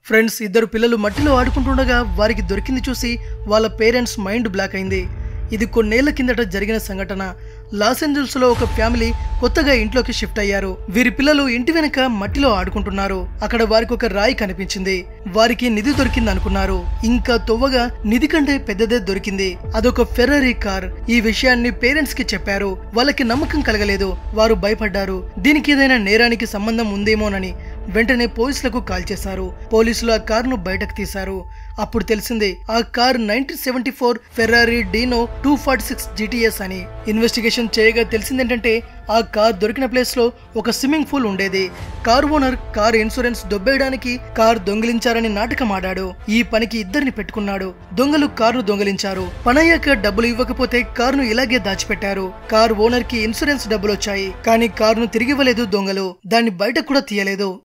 Friends, ఇద్దరు పిల్లలు మట్టిలో ఆడుకుంటుండగా వారికి దొరికింది చూసి వాళ్ళ పేరెంట్స్ మైండ్ బ్లాక్ అయింది. ఇది కొన్నేళ్ల కిందట జరిగిన సంఘటన. లాస్ ఏంజల్స్ లో ఒక ఫ్యామిలీ కొత్తగా ఇంట్లోకి షిఫ్ట్ అయ్యారు. వీరి పిల్లలు ఇంటి వెనక మట్టిలో ఆడుకుంటున్నారు. అక్కడ వారికి ఒక రాయి కనిపించింది. వారికి నిధి దొరికింది అనుకున్నారు. ఇంకా తొవ్వగా నిధి కంటే పెద్దదే దొరికింది. అదొక ఫెర్రరీ కార్. ఈ విషయాన్ని పేరెంట్స్ కి చెప్పారు. వాళ్ళకి నమ్మకం కలగలేదు. వారు భయపడ్డారు. దీనికి ఏదైనా నేరానికి సంబంధం ఉందేమోనని వెంటనే పోలీసులకు కాల్ చేశారు. పోలీసులు ఆ కారును బయటకు తీశారు. అప్పుడు తెలిసింది ఆ కార్ 1974 ఫెర్రారీ డీనో 246 GTS అని. ఇన్వెస్టిగేషన్ చేయగా తెలిసిందేంటంటే ఆ కార్ దొరికిన ప్లేస్ లో ఒక స్విమ్మింగ్ పూల్ ఉండేది. కార్ ఓనర్ కార్ ఇన్సూరెన్స్ దొబ్బేయడానికి కార్ దొంగిలించారని నాటకం ఆడాడు. ఈ పనికి ఇద్దరిని పెట్టుకున్నాడు. దొంగలు కారును దొంగిలించారు. పనయ్యాక డబ్బులు ఇవ్వకపోతే కారును ఇలాగే దాచిపెట్టారు. కార్ ఓనర్ కి ఇన్సూరెన్స్ డబ్బులు వచ్చాయి, కానీ కారును తిరిగివ్వలేదు దొంగలు. దాన్ని బయట కూడా తీయలేదు.